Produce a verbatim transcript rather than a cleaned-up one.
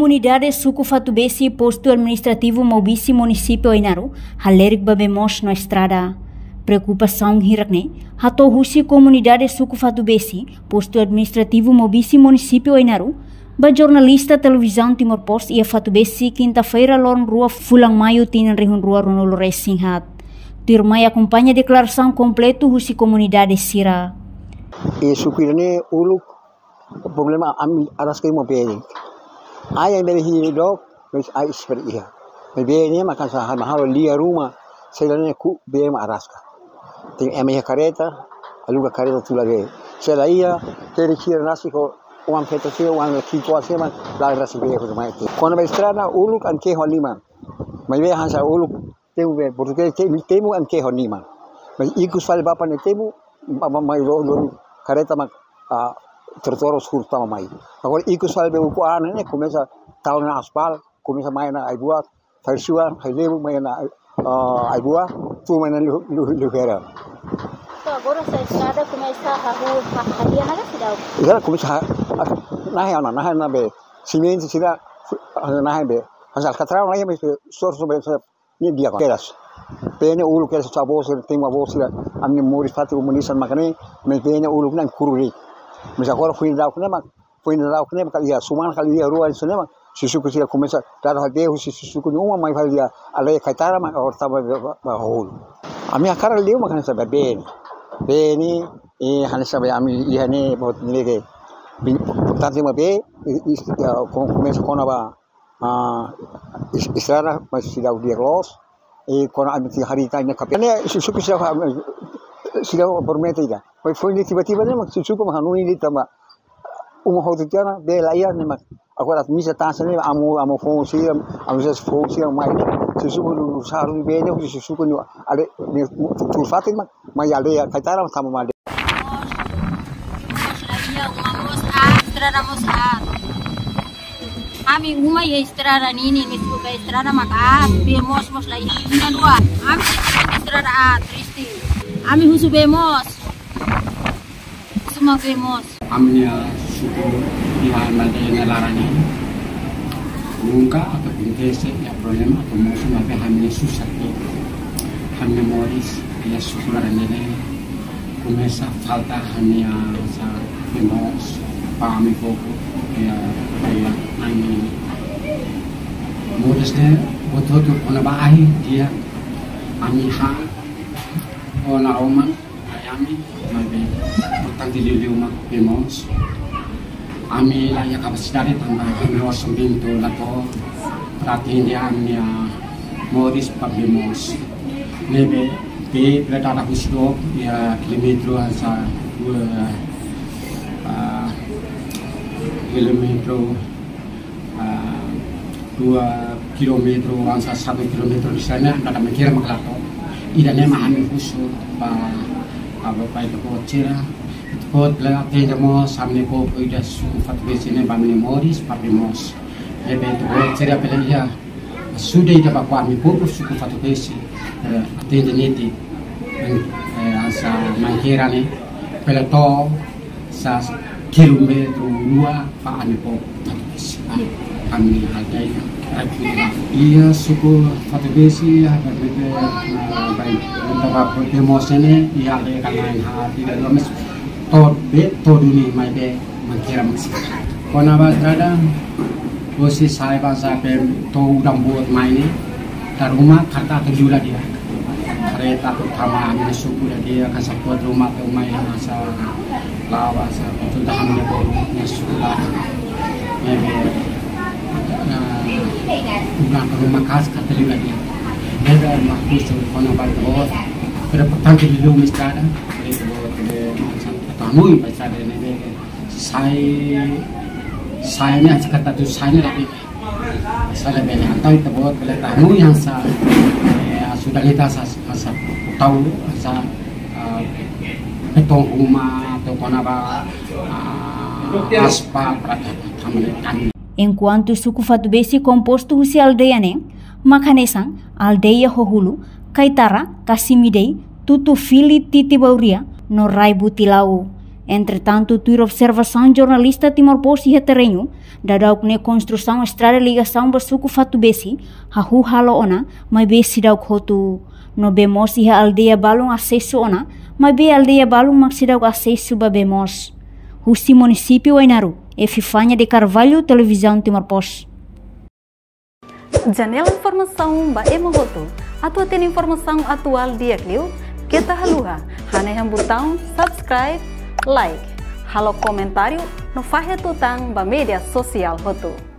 comunidade suku Fatubesi posto administrativo Mobisi município Inaru halerik babemos na estrada. Preocupação hirakne hato husi comunidade suku Fatubesi posto administrativo Mobisi município Inaru ba jornalista televisão Timor Post ia Fatubesi quinta-feira lorong rua Fulang Maio tinan rihun rua Ronolo Resinghat. Tirmai acompanha declaração completo husi comunidade Sira. E supirane uluk problema am aras kay mo pe. Ay ang dali dok, mas ay seperti iya. Bebe ni makan sahar mahal lia rumah, saya ni ku bebe aras ka. Ting emeh kareta, aluga kareta tu lagi. Saya iya, teri kira nasi ko uang peta sih, uang kiko sih man, lagi nasi bebe ko mai. Kona bestrana uluk an ke honima. Mai be hansa uluk temu be, porque temu temu an ke honima. Mai ikus fal bapa ne temu, bapa mai lo lo kareta mak tertoros hurta mai. Agora ikus fal be ko ana ne começa tahun na aspal, começa mai na ai buat, farsua, levo mai na ai buat, tu mai na lu lu kera. So agora sa estrada começa a rua hadia na cidade. Agora começa na ana na na be cimento sira na be. Asal katrau na be sorso be ni dia keras. Pene ulu keras sa bos tema bos amni mori fatu munisan makane me pene ulu nan kururi. Mas agora fui dar o mak, fui dar o mak kali ya, suman kali ya ruang sana mak, susuku sila kumesa, dar hati aku susuku ni umam mai kali ya, alai kaitara mak orang tahu bahul. Ami akar liu makan sebab ben, beni, eh hanya sebab ami lihat ni buat ni ke, tadi mak be, kumesa kona ba, istirahat masih dah dia los, eh kona ami hari tanya kape, ni susuku sila sila bermeta ida. Foi ni tiba-tiba ni mak susuku mak hanuni ni tama umah hotu tiana be laia ni mak agora misa tansa ni amu amu fonsi amu jas fonsi mai susuku lu saru be ni susuku ni ale ni turfati mak mai ale kaitara sama made estrada mosat ami uma ya estrada nini ni suka estrada maka be mos mos lai ni dua ami estrada a tristi ami husu be mos semua vemos. Amnya suku pihak Madinah Larani, nunca atau intese ya problema atau musuh apa hamil susah ni, hamil moris ya suku Larani ni, kumesa falta hanya sa vemos pahami poco ya ya ani modusnya betul betul ona baai dia ami ha ona oman ayami nabi tangti liu mak vemos ami la ya kapasitas tangga kami osong bintu lato perhatiin dia amnya moris pabemos nebe be berada di situ ya kilometer asa dua kilometer dua kilometer asa satu kilometer di sana ada mikir maklato idane mahami khusus pa apa pa itu kocira Kot la tenda mo samne ko ida su Fatubesi ne bamne moris papimos lebe to ceria pele ya sude ida ba kwa mi popo su Fatubesi tenda neti asa mangkira ne pele to sa kilometro dua pa ane po Fatubesi kami halai iya suku Fatubesi ada bebe baik untuk apa demos ini iya le kanain hati dan lemes Tod be toduni mai be mangkira maksi. Kona ba trada bosi sai ba sa pe to udang buat mai ni dar rumah karta tu jula dia. Kereta utama ambil suku dia kasih buat rumah tu mai masa lawa sa tu dah ambil buat suku maybe bukan rumah khas kata juga dia. Dia rumah khusus kona ba buat pada petang di luar mistrada. Tanui baca ini saya saya ni aja kata tu saya ni lebih saya lebih atau itu buat kalau tanui yang sa sudah kita sa sa tahu sa betong rumah atau apa aspal kami. Enquanto suku Fatubesi composto husi aldeia ne makanesang aldeia hohulu kaitara kasimidei tutu fili titi bauria no rai butilau Entretanto, tur observação jornalista Timor Poste e terreno, dadauk ne construção estrada ligação basuku Fatu Besi, hahu halo ona, mai besi dauk hotu. No bemos iha aldeia balung acesso ona, mai be aldeia balung maksidauk acesso ba bemos. Husi município Wainaru, e Fifanya de Carvalho, televisão Timor Poste. Janela informação ba emohoto, atua tem informação atual dia Clio, kita haluha, haneham botão subscribe, like, halo comentário no fahe tutang ba media sosial hotu.